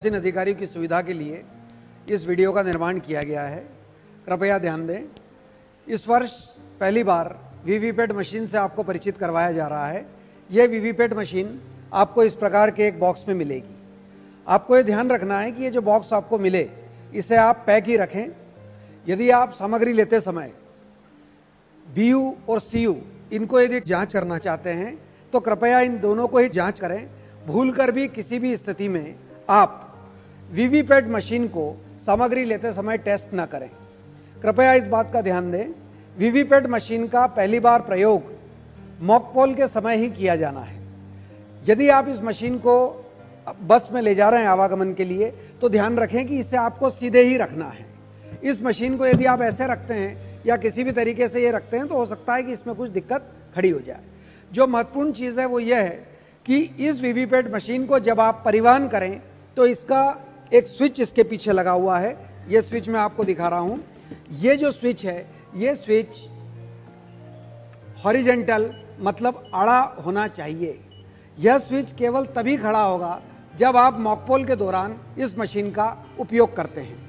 पीठासीन अधिकारियों की सुविधा के लिए इस वीडियो का निर्माण किया गया है। कृपया ध्यान दें। इस वर्ष पहली बार वीवीपैट मशीन से आपको परिचित करवाया जा रहा है। यह वीवीपैट मशीन आपको इस प्रकार के एक बॉक्स में मिलेगी। आपको ये ध्यान रखना है कि ये जो बॉक्स आपको मिले इसे आप पैक ही रखें। यदि आप सामग्री लेते समय बीयू और सीयू इनको यदि जांच करना चाहते हैं तो कृपया इन दोनों को ही जांच करें। भूलकर भी किसी भी स्थिति में आप वीवीपैट मशीन को सामग्री लेते समय टेस्ट ना करें। कृपया इस बात का ध्यान दें, वीवीपैट मशीन का पहली बार प्रयोग मॉकपोल के समय ही किया जाना है। यदि आप इस मशीन को बस में ले जा रहे हैं आवागमन के लिए तो ध्यान रखें कि इसे आपको सीधे ही रखना है। इस मशीन को यदि आप ऐसे रखते हैं या किसी भी तरीके से ये रखते हैं तो हो सकता है कि इसमें कुछ दिक्कत खड़ी हो जाए। जो महत्वपूर्ण चीज़ है वो ये है कि इस वीवीपैट मशीन को जब आप परिवहन करें तो इसका एक स्विच इसके पीछे लगा हुआ है। ये स्विच मैं आपको दिखा रहा हूँ। ये जो स्विच है ये स्विच हॉरिजेंटल मतलब आड़ा होना चाहिए। यह स्विच केवल तभी खड़ा होगा जब आप मॉकपोल के दौरान इस मशीन का उपयोग करते हैं।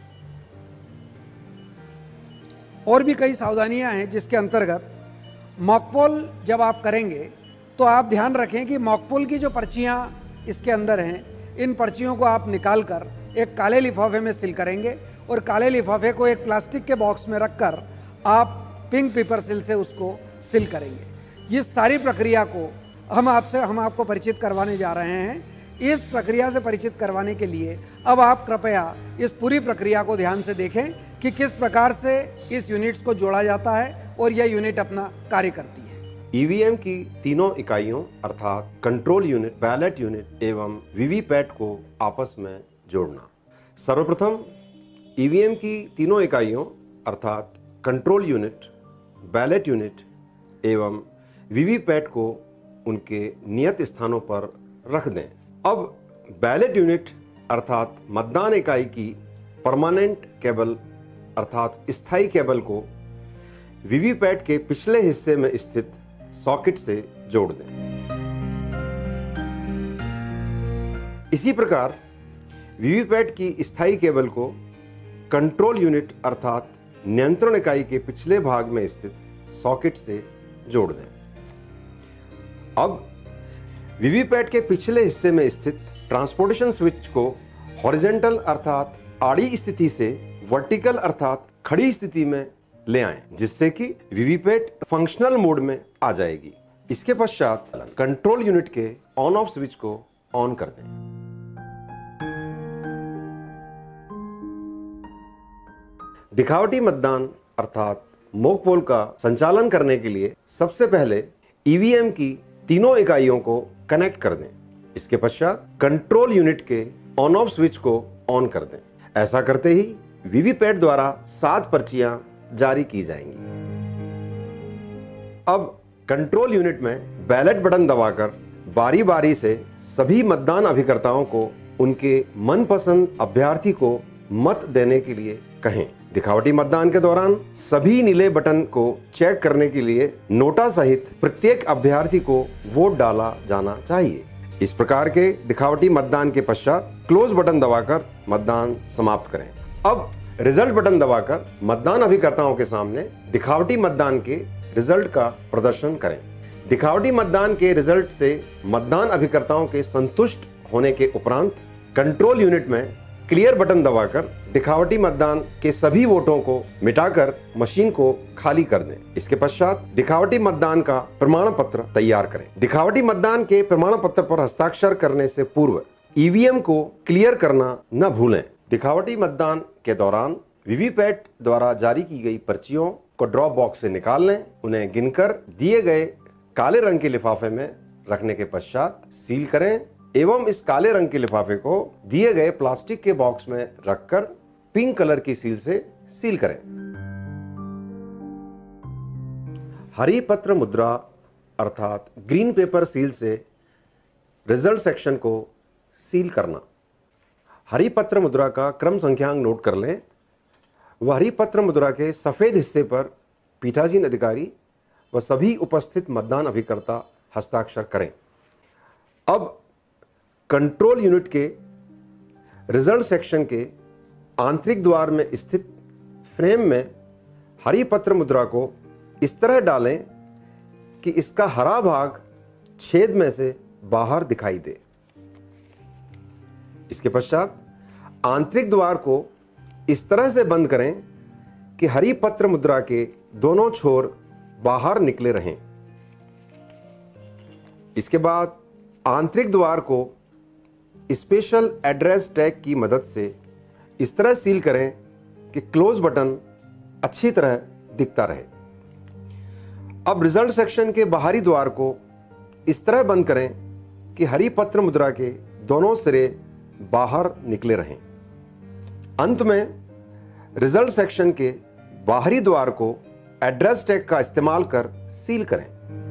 और भी कई सावधानियां हैं जिसके अंतर्गत मॉकपोल जब आप करेंगे तो आप ध्यान रखें कि मॉकपोल की जो पर्चियां इसके अंदर हैं, इन पर्चियों को आप निकाल कर एक काले लिफाफे में सील करेंगे और काले लिफाफे को एक प्लास्टिक के बॉक्स में रखकर आप पिंक पेपर सील से उसको सील करेंगे। इस सारी प्रक्रिया को हम आपको परिचित करवाने जा रहे हैं। इस प्रक्रिया से परिचित करवाने के लिए अब आप कृपया इस पूरी प्रक्रिया को ध्यान से देखें कि किस प्रकार से इस यूनिट्स को जोड़ा जाता है और यह यूनिट अपना कार्य करती है। ईवीएम की तीनों इकाइयों अर्थात कंट्रोल यूनिट, बैलेट यूनिट एवं वीवीपैट को आपस में जोड़ना। सर्वप्रथम ईवीएम की तीनों इकाइयों अर्थात कंट्रोल यूनिट, बैलेट यूनिट एवं वीवीपैट को उनके नियत स्थानों पर रख दें। अब बैलेट यूनिट अर्थात मतदान इकाई की परमानेंट केबल अर्थात स्थायी केबल को वीवीपैट के पिछले हिस्से में स्थित सॉकेट से जोड़ दें। इसी प्रकार वीवीपैट की स्थायी केबल को कंट्रोल यूनिट अर्थात नियंत्रण इकाई के पिछले भाग में स्थित सॉकेट से जोड़ दें। अब वीवीपैट के पिछले हिस्से में स्थित ट्रांसपोर्टेशन स्विच को हॉरिजेंटल अर्थात आड़ी स्थिति से वर्टिकल अर्थात खड़ी स्थिति में ले आएं, जिससे कि वीवीपैट फंक्शनल मोड में आ जाएगी। इसके पश्चात कंट्रोल यूनिट के ऑन ऑफ स्विच को ऑन कर दें। दिखावटी मतदान अर्थात मॉकपोल का संचालन करने के लिए सबसे पहले ईवीएम की तीनों इकाइयों को कनेक्ट कर दें। इसके पश्चात कंट्रोल यूनिट के ऑन ऑफ स्विच को ऑन कर दें। ऐसा करते ही वीवीपैट द्वारा 7 पर्चियां जारी की जाएंगी। अब कंट्रोल यूनिट में बैलेट बटन दबाकर बारी बारी से सभी मतदान अभिकर्ताओं को उनके मनपसंद अभ्यर्थी को मत देने के लिए कहें। दिखावटी मतदान के दौरान सभी नीले बटन को चेक करने के लिए नोटा सहित प्रत्येक अभ्यर्थी को वोट डाला जाना चाहिए। इस प्रकार के दिखावटी मतदान के पश्चात क्लोज बटन दबाकर मतदान समाप्त करें। अब रिजल्ट बटन दबाकर मतदान अभिकर्ताओं के सामने दिखावटी मतदान के रिजल्ट का प्रदर्शन करें। दिखावटी मतदान के रिजल्ट से मतदान अभिकर्ताओं के संतुष्ट होने के उपरांत कंट्रोल यूनिट में क्लियर बटन दबाकर दिखावटी मतदान के सभी वोटों को मिटाकर मशीन को खाली कर दें। इसके पश्चात दिखावटी मतदान का प्रमाण पत्र तैयार करें। दिखावटी मतदान के प्रमाण पत्र पर हस्ताक्षर करने से पूर्व ईवीएम को क्लियर करना न भूलें। दिखावटी मतदान के दौरान वीवीपैट द्वारा जारी की गई पर्चियों को ड्रॉप बॉक्स से निकाल लें। उन्हें गिनकर दिए गए काले रंग के लिफाफे में रखने के पश्चात सील करें एवं इस काले रंग के लिफाफे को दिए गए प्लास्टिक के बॉक्स में रखकर पिंक कलर की सील से सील करें। हरी पत्र मुद्रा अर्थात ग्रीन पेपर सील से रिजल्ट सेक्शन को सील करना। हरी पत्र मुद्रा का क्रम संख्यांक नोट कर लें। वह हरी पत्र मुद्रा के सफेद हिस्से पर पीठासीन अधिकारी व सभी उपस्थित मतदान अभिकर्ता हस्ताक्षर करें। अब कंट्रोल यूनिट के रिजल्ट सेक्शन के आंतरिक द्वार में स्थित फ्रेम में हरी पत्र मुद्रा को इस तरह डालें कि इसका हरा भाग छेद में से बाहर दिखाई दे। इसके पश्चात आंतरिक द्वार को इस तरह से बंद करें कि हरी पत्र मुद्रा के दोनों छोर बाहर निकले रहें। इसके बाद आंतरिक द्वार को स्पेशल एड्रेस टैग की मदद से इस तरह सील करें कि क्लोज बटन अच्छी तरह दिखता रहे। अब रिजल्ट सेक्शन के बाहरी द्वार को इस तरह बंद करें कि हरी पत्र मुद्रा के दोनों सिरे बाहर निकले रहें। अंत में रिजल्ट सेक्शन के बाहरी द्वार को एड्रेस टैग का इस्तेमाल कर सील करें।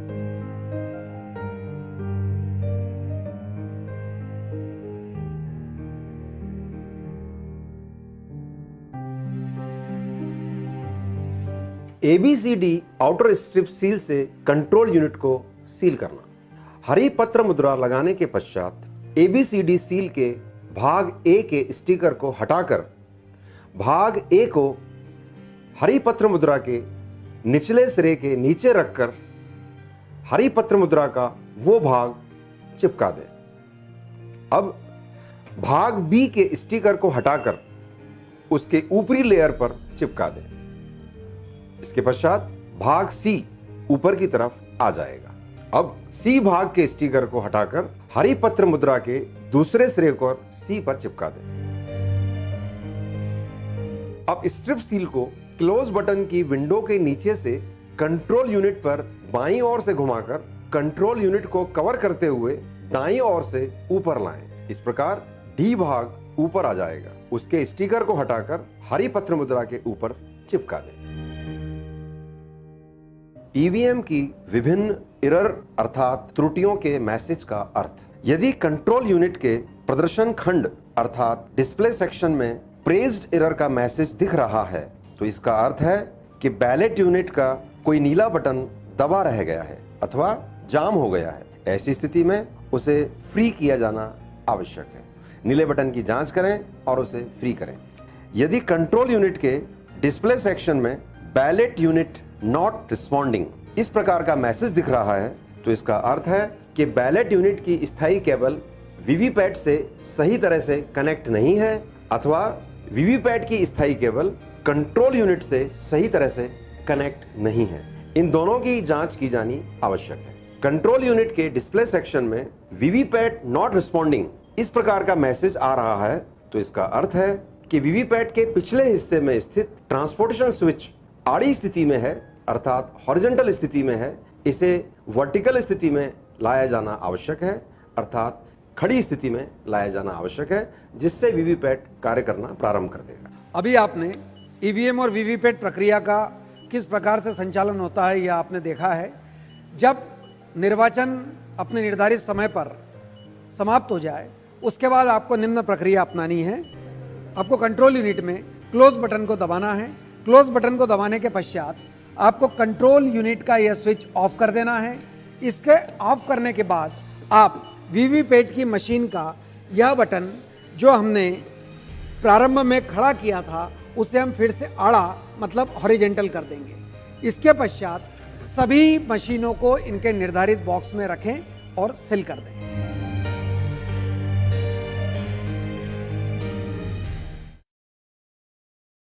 ABCD आउटर स्ट्रिप सील से कंट्रोल यूनिट को सील करना। हरी पत्र मुद्रा लगाने के पश्चात ABCD सील के भाग A के स्टिकर को हटाकर भाग A को हरी पत्र मुद्रा के निचले सिरे के नीचे रखकर हरी पत्र मुद्रा का वो भाग चिपका दें। अब भाग B के स्टिकर को हटाकर उसके ऊपरी लेयर पर चिपका दें। इसके पश्चात भाग C ऊपर की तरफ आ जाएगा। अब C भाग के स्टिकर को हटाकर हरी पत्र मुद्रा के दूसरे सिरे को C पर चिपका दें। अब स्ट्रिप सील को क्लोज बटन की विंडो के नीचे से कंट्रोल यूनिट पर बाईं ओर से घुमाकर कंट्रोल यूनिट को कवर करते हुए दाईं ओर से ऊपर लाएं। इस प्रकार D भाग ऊपर आ जाएगा। उसके स्टिकर को हटाकर हरी पत्र मुद्रा के ऊपर चिपका दें। ईवीएम की विभिन्न एरर अर्थात त्रुटियों के मैसेज का अर्थ। यदि कंट्रोल यूनिट के प्रदर्शन खंड अर्थात डिस्प्ले सेक्शन में प्रेज्ड एरर का मैसेज दिख रहा है तो इसका अर्थ है कि बैलेट यूनिट का कोई नीला बटन दबा रह गया है अथवा जाम हो गया है। ऐसी स्थिति में उसे फ्री किया जाना आवश्यक है। नीले बटन की जांच करें और उसे फ्री करें। यदि कंट्रोल यूनिट के डिस्प्ले सेक्शन में बैलेट यूनिट नॉट रिस्पॉन्डिंग इस प्रकार का मैसेज दिख रहा है तो इसका अर्थ है कि बैलेट यूनिट की स्थायी केबल वीवीपैट से सही तरह से कनेक्ट नहीं है अथवा वीवीपैट की स्थायी केबल कंट्रोल यूनिट से सही तरह से कनेक्ट नहीं है। इन दोनों की जांच की जानी आवश्यक है। कंट्रोल यूनिट के डिस्प्ले सेक्शन में वीवीपैट नॉट रिस्पॉन्डिंग इस प्रकार का मैसेज आ रहा है तो इसका अर्थ है कि वीवीपैट के पिछले हिस्से में स्थित ट्रांसपोर्टेशन स्विच आड़ी स्थिति में है अर्थात हॉरिजॉन्टल स्थिति में है। इसे वर्टिकल स्थिति में लाया जाना आवश्यक है अर्थात खड़ी स्थिति में लाया जाना आवश्यक है जिससे वीवीपैट कार्य करना प्रारंभ कर देगा। अभी आपने ईवीएम और वीवीपैट प्रक्रिया का किस प्रकार से संचालन होता है यह आपने देखा है। जब निर्वाचन अपने निर्धारित समय पर समाप्त हो जाए उसके बाद आपको निम्न प्रक्रिया अपनानी है। आपको कंट्रोल यूनिट में क्लोज बटन को दबाना है। क्लोज बटन को दबाने के पश्चात आपको कंट्रोल यूनिट का यह स्विच ऑफ कर देना है। इसके ऑफ करने के बाद आप वीवीपैट की मशीन का यह बटन जो हमने प्रारंभ में खड़ा किया था उसे हम फिर से आड़ा मतलब हॉरिजॉन्टल कर देंगे। इसके पश्चात सभी मशीनों को इनके निर्धारित बॉक्स में रखें और सील कर दें।